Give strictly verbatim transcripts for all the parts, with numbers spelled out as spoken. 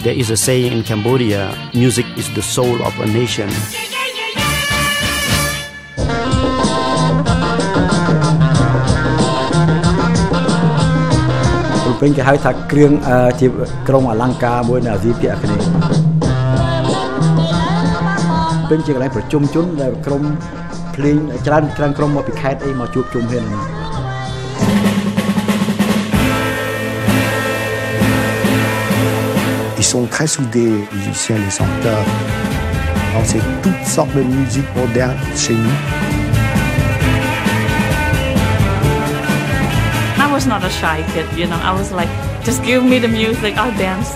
There is a saying in Cambodia, music is the soul of a nation. เป็นគេហៅថាគ្រឿងជាក្រុមអលង្ការមួយនៅអាស៊ីភាគអាគ្នេយ៍เป็นជាកន្លែងប្រជុំជនដែលក្រុមភ្លេងច្រើនច្រើនក្រុមមកពីខេត្តអីមកជួបជុំគ្នានៅនេះ Ils sont très soudés, les musiciens, les chanteurs. Alors c'est toutes sortes de musique moderne chez nous. I was not a shy kid, you know. I was like, just give me the music, I'll dance.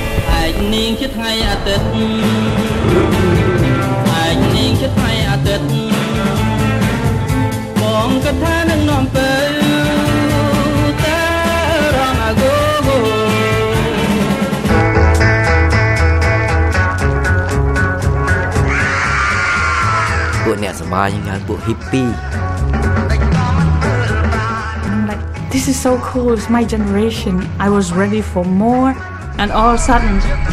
ពួកអ្នកសប្បាយយ៉ាងពួក hippie. I'm like, this is so cool, it's my generation. I was ready for more, and all of a sudden,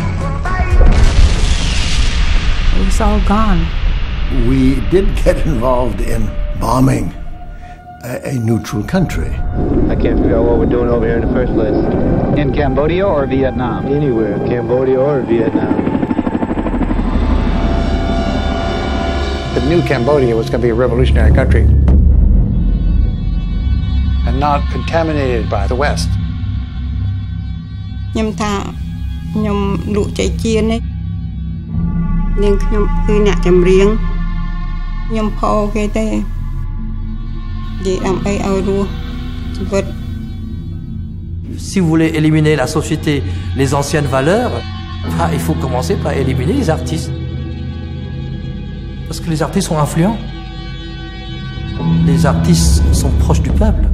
it was all gone. We did get involved in bombing a, a neutral country. I can't figure out what we're doing over here in the first place. In Cambodia or Vietnam? Anywhere, Cambodia or Vietnam. The new Cambodia was going to be a revolutionary country and not contaminated by the West. ខ្ញុំថាខ្ញុំលក់ចៃជៀននេះនាងខ្ញុំគឺអ្នកចម្រៀងខ្ញុំផោគេទេនិយាយដើម្បីឲ្យរស់ជីវិត Si vous voulez éliminer la société, les anciennes valeurs, ah, il faut commencer par éliminer les artistes. Parce que les artistes sont influents. Les artistes sont proches du peuple.